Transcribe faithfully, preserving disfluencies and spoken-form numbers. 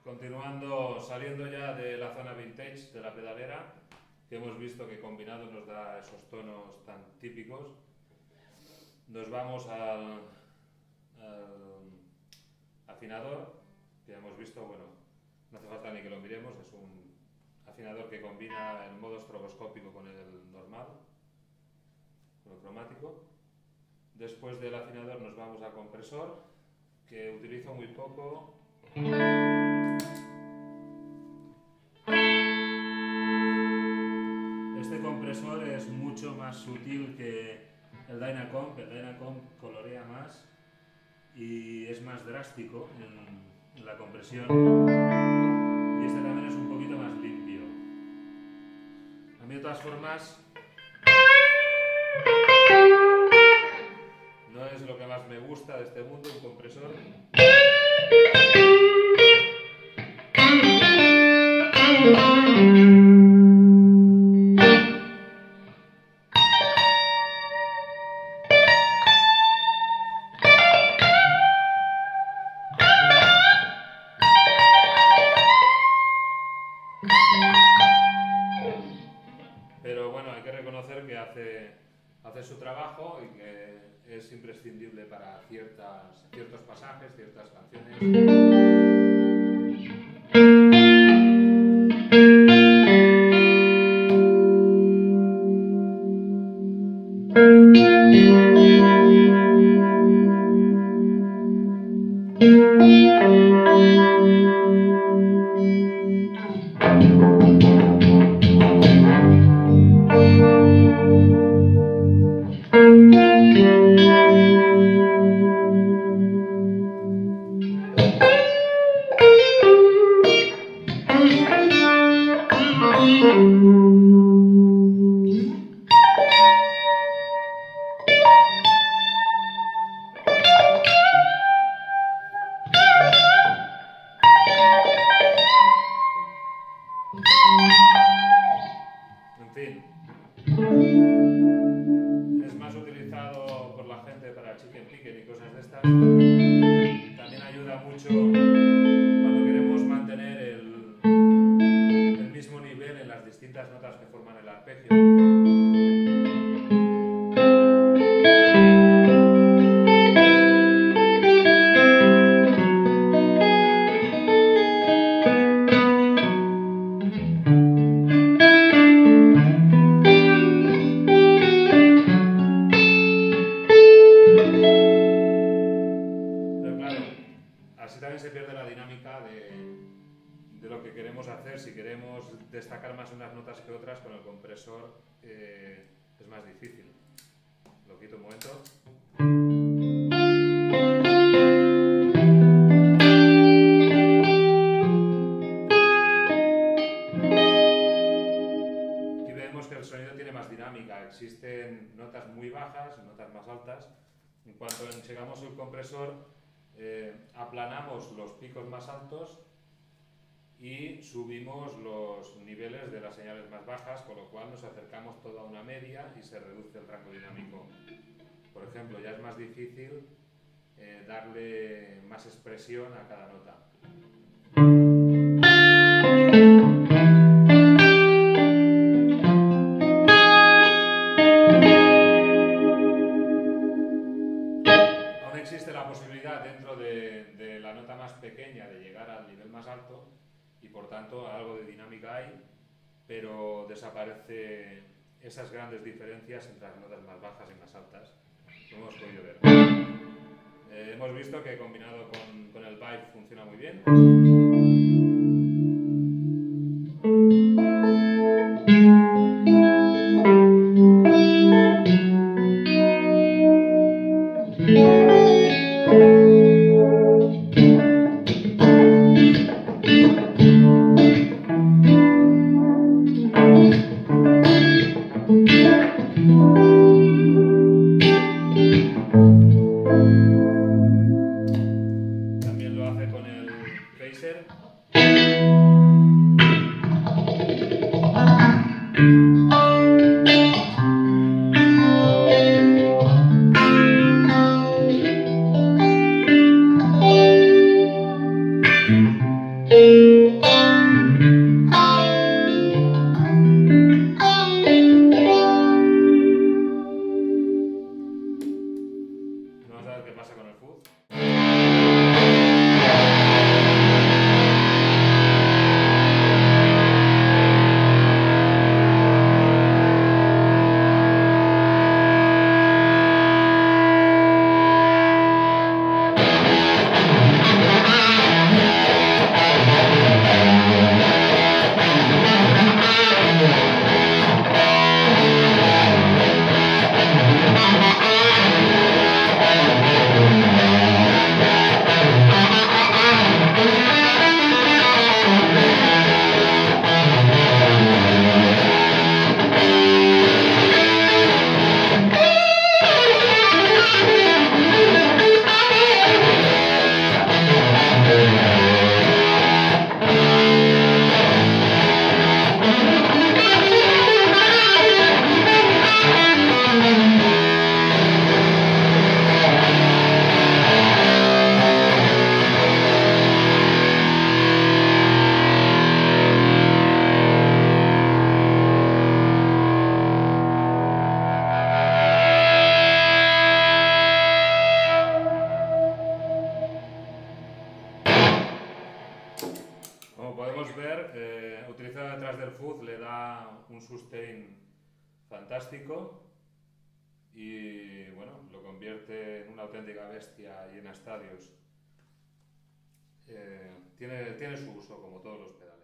continuando, saliendo ya de la zona vintage de la pedalera, que hemos visto que combinado nos da esos tonos tan típicos, nos vamos al, al afinador, que hemos visto, bueno, no hace falta ni que lo miremos, es un afinador que combina el modo estroboscópico con el normal, con el cromático. Después del afinador nos vamos a compresor, que utilizo muy poco. Este compresor es mucho más sutil que el Dyna Comp. El Dyna Comp colorea más y es más drástico en, en la compresión. Y este también es un poquito más limpio. A mí, de todas formas, no es lo que más me gusta de este mundo, un compresor. Pero bueno, hay que reconocer que hace, hace su trabajo y que es imprescindible para ciertas, ciertos pasajes, ciertas canciones. En fin, es más utilizado por la gente para chicken picker y cosas de estas. También ayuda mucho cuando queremos mantener el, el mismo nivel en las distintas notas que forman el arpegio. Se pierde la dinámica de, de lo que queremos hacer. Si queremos destacar más unas notas que otras, con el compresor eh, es más difícil. Lo quito un momento. Aquí vemos que el sonido tiene más dinámica. Existen notas muy bajas, notas más altas. En cuanto llegamos al compresor, Eh, aplanamos los picos más altos y subimos los niveles de las señales más bajas, con lo cual nos acercamos toda una media y se reduce el rango dinámico. Por ejemplo, ya es más difícil eh, darle más expresión a cada nota. Existe la posibilidad dentro de, de la nota más pequeña de llegar al nivel más alto y por tanto algo de dinámica hay, pero desaparece esas grandes diferencias entre las notas más bajas y más altas, como hemos podido ver. Eh, hemos visto que combinado con, con el vibe funciona muy bien. También lo hace con el phaser. podemos ver, eh, utilizado detrás del Fuzz le da un sustain fantástico y bueno, lo convierte en una auténtica bestia y en estadios. Eh, tiene, tiene su uso como todos los pedales.